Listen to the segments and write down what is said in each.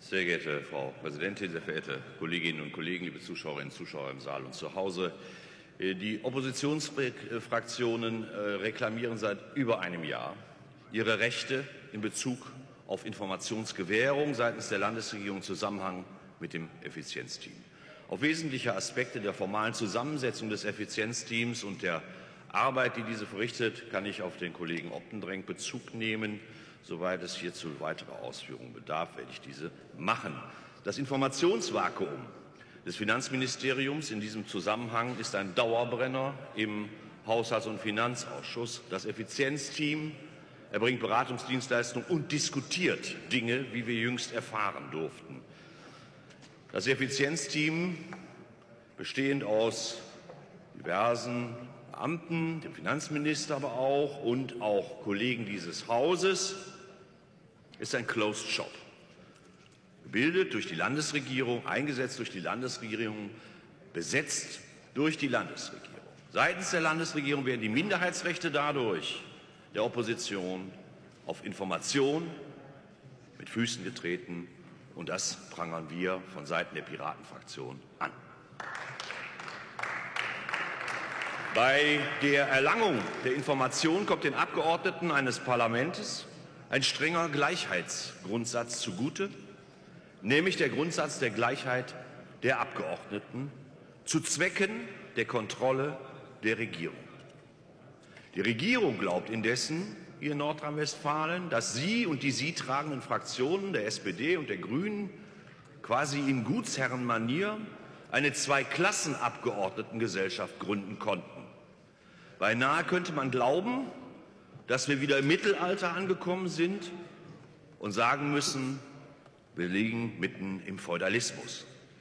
Sehr geehrte Frau Präsidentin, sehr verehrte Kolleginnen und Kollegen, liebe Zuschauerinnen und Zuschauer im Saal und zu Hause! Die Oppositionsfraktionen reklamieren seit über einem Jahr ihre Rechte in Bezug auf Informationsgewährung seitens der Landesregierung im Zusammenhang mit dem Effizienzteam. Auf wesentliche Aspekte der formalen Zusammensetzung des Effizienzteams und der Arbeit, die diese verrichtet, kann ich auf den Kollegen Optendrenk Bezug nehmen. Soweit es hierzu weitere Ausführungen bedarf, werde ich diese machen. Das Informationsvakuum des Finanzministeriums in diesem Zusammenhang ist ein Dauerbrenner im Haushalts- und Finanzausschuss. Das Effizienzteam erbringt Beratungsdienstleistungen und diskutiert Dinge, wie wir jüngst erfahren durften. Das Effizienzteam, bestehend aus diversen Beamten, dem Finanzminister aber auch und auch Kollegen dieses Hauses, ist ein Closed Shop. Gebildet durch die Landesregierung, eingesetzt durch die Landesregierung, besetzt durch die Landesregierung. Seitens der Landesregierung werden die Minderheitsrechte dadurch der Opposition auf Information mit Füßen getreten, und das prangern wir von Seiten der Piratenfraktion an. Bei der Erlangung der Information kommt den Abgeordneten eines Parlaments ein strenger Gleichheitsgrundsatz zugute, nämlich der Grundsatz der Gleichheit der Abgeordneten zu Zwecken der Kontrolle der Regierung. Die Regierung glaubt indessen hier in Nordrhein-Westfalen, dass sie und die sie tragenden Fraktionen der SPD und der Grünen quasi in Gutsherrenmanier eine Zweiklassenabgeordnetengesellschaft gründen konnten. Beinahe könnte man glauben, dass wir wieder im Mittelalter angekommen sind und sagen müssen, wir liegen mitten im Feudalismus.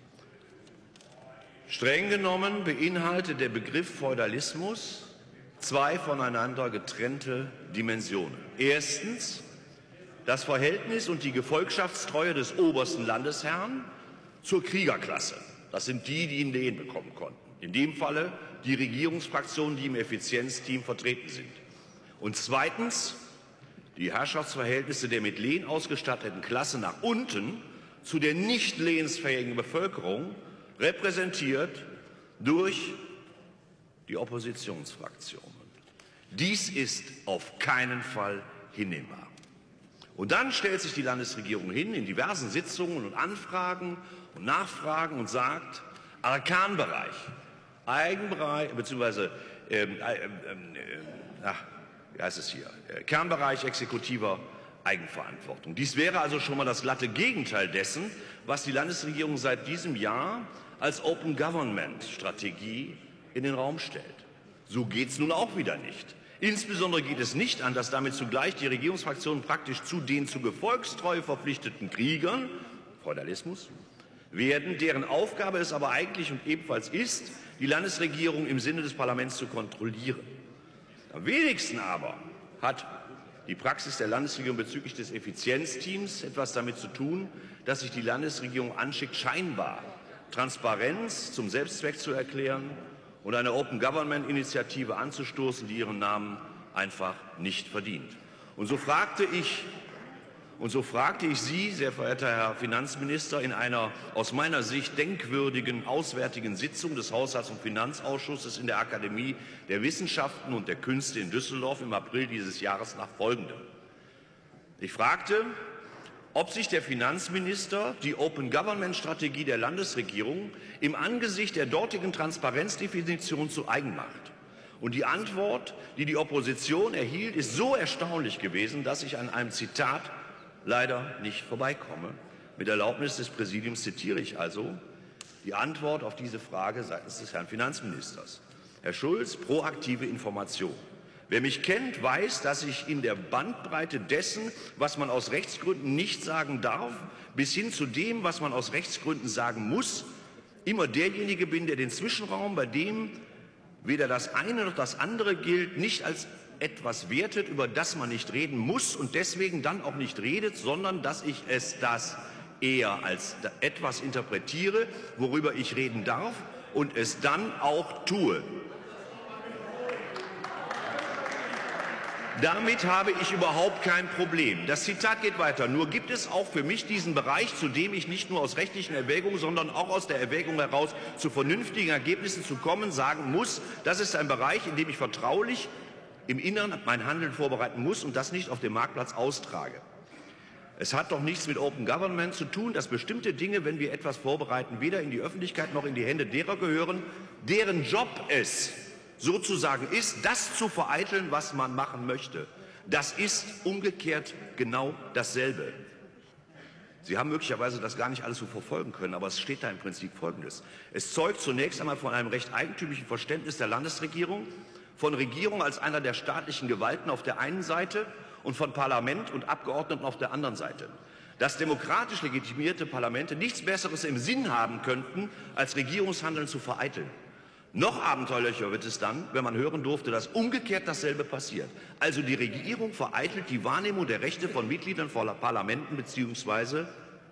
Streng genommen beinhaltet der Begriff Feudalismus zwei voneinander getrennte Dimensionen. Erstens das Verhältnis und die Gefolgschaftstreue des obersten Landesherrn zur Kriegerklasse. Das sind die, die ihn Lehen bekommen konnten. In dem Falle die Regierungsfraktionen, die im Effizienzteam vertreten sind. Und zweitens die Herrschaftsverhältnisse der mit Lehen ausgestatteten Klasse nach unten zu der nicht lehensfähigen Bevölkerung, repräsentiert durch die Oppositionsfraktionen. Dies ist auf keinen Fall hinnehmbar. Und dann stellt sich die Landesregierung hin in diversen Sitzungen und Anfragen und Nachfragen und sagt, Arkanbereich, Eigenbereich bzw. wie heißt es hier? Kernbereich exekutiver Eigenverantwortung. Dies wäre also schon mal das glatte Gegenteil dessen, was die Landesregierung seit diesem Jahr als Open Government Strategie in den Raum stellt. So geht es nun auch wieder nicht. Insbesondere geht es nicht an, dass damit zugleich die Regierungsfraktionen praktisch zu den zu Gefolgstreue verpflichteten Kriegern, Feudalismus, werden, deren Aufgabe es aber eigentlich und ebenfalls ist, die Landesregierung im Sinne des Parlaments zu kontrollieren. Am wenigsten aber hat die Praxis der Landesregierung bezüglich des Effizienzteams etwas damit zu tun, dass sich die Landesregierung anschickt, scheinbar Transparenz zum Selbstzweck zu erklären und eine Open Government Initiative anzustoßen, die ihren Namen einfach nicht verdient. Und so fragte ich Sie, sehr verehrter Herr Finanzminister, in einer aus meiner Sicht denkwürdigen auswärtigen Sitzung des Haushalts- und Finanzausschusses in der Akademie der Wissenschaften und der Künste in Düsseldorf im April dieses Jahres nach Folgendem. Ich fragte, ob sich der Finanzminister die Open Government Strategie der Landesregierung im Angesicht der dortigen Transparenzdefinition zu eigen macht. Und die Antwort, die die Opposition erhielt, ist so erstaunlich gewesen, dass ich an einem Zitat leider nicht vorbeikomme. Mit Erlaubnis des Präsidiums zitiere ich also die Antwort auf diese Frage seitens des Herrn Finanzministers. Herr Schulz, proaktive Information. Wer mich kennt, weiß, dass ich in der Bandbreite dessen, was man aus Rechtsgründen nicht sagen darf, bis hin zu dem, was man aus Rechtsgründen sagen muss, immer derjenige bin, der den Zwischenraum, bei dem weder das eine noch das andere gilt, nicht als etwas wertet, über das man nicht reden muss und deswegen dann auch nicht redet, sondern dass ich das eher als etwas interpretiere, worüber ich reden darf und es dann auch tue. Damit habe ich überhaupt kein Problem. Das Zitat geht weiter. Nur gibt es auch für mich diesen Bereich, zu dem ich nicht nur aus rechtlichen Erwägungen, sondern auch aus der Erwägung heraus zu vernünftigen Ergebnissen zu kommen, sagen muss, das ist ein Bereich, in dem ich vertraulich im Inneren mein Handeln vorbereiten muss und das nicht auf dem Marktplatz austrage. Es hat doch nichts mit Open Government zu tun, dass bestimmte Dinge, wenn wir etwas vorbereiten, weder in die Öffentlichkeit noch in die Hände derer gehören, deren Job es sozusagen ist, das zu vereiteln, was man machen möchte. Das ist umgekehrt genau dasselbe. Sie haben möglicherweise das gar nicht alles so verfolgen können, aber es steht da im Prinzip Folgendes. Es zeugt zunächst einmal von einem recht eigentümlichen Verständnis der Landesregierung, von Regierung als einer der staatlichen Gewalten auf der einen Seite und von Parlament und Abgeordneten auf der anderen Seite. Dass demokratisch legitimierte Parlamente nichts Besseres im Sinn haben könnten, als Regierungshandeln zu vereiteln. Noch abenteuerlicher wird es dann, wenn man hören durfte, dass umgekehrt dasselbe passiert. Also die Regierung vereitelt die Wahrnehmung der Rechte von Mitgliedern von Parlamenten bzw.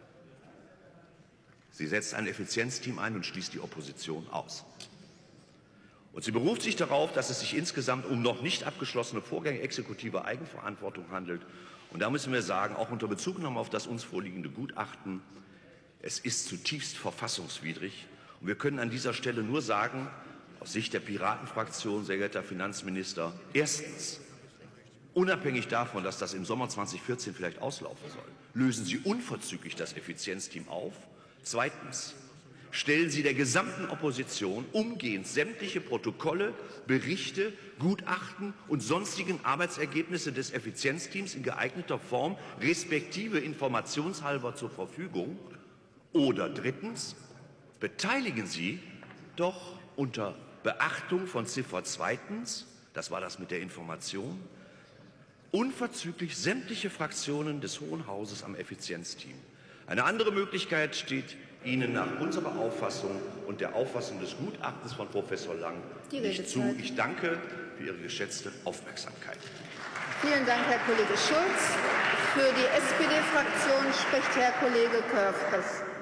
sie setzt ein Effizienzteam ein und schließt die Opposition aus. Und sie beruft sich darauf, dass es sich insgesamt um noch nicht abgeschlossene Vorgänge exekutiver Eigenverantwortung handelt. Und da müssen wir sagen, auch unter Bezugnahme auf das uns vorliegende Gutachten, es ist zutiefst verfassungswidrig. Und wir können an dieser Stelle nur sagen, aus Sicht der Piratenfraktion, sehr geehrter Herr Finanzminister, erstens, unabhängig davon, dass das im Sommer 2014 vielleicht auslaufen soll, lösen Sie unverzüglich das Effizienzteam auf. Zweitens, stellen Sie der gesamten Opposition umgehend sämtliche Protokolle, Berichte, Gutachten und sonstigen Arbeitsergebnisse des Effizienzteams in geeigneter Form respektive informationshalber zur Verfügung. Oder drittens, beteiligen Sie doch unter Beachtung von Ziffer 2, das war das mit der Information, unverzüglich sämtliche Fraktionen des Hohen Hauses am Effizienzteam. Eine andere Möglichkeit steht Ihnen nach unserer Auffassung und der Auffassung des Gutachtens von Professor Lang nicht zu. Ich danke für Ihre geschätzte Aufmerksamkeit. Vielen Dank, Herr Kollege Schulz. Für die SPD-Fraktion spricht Herr Kollege Körfges.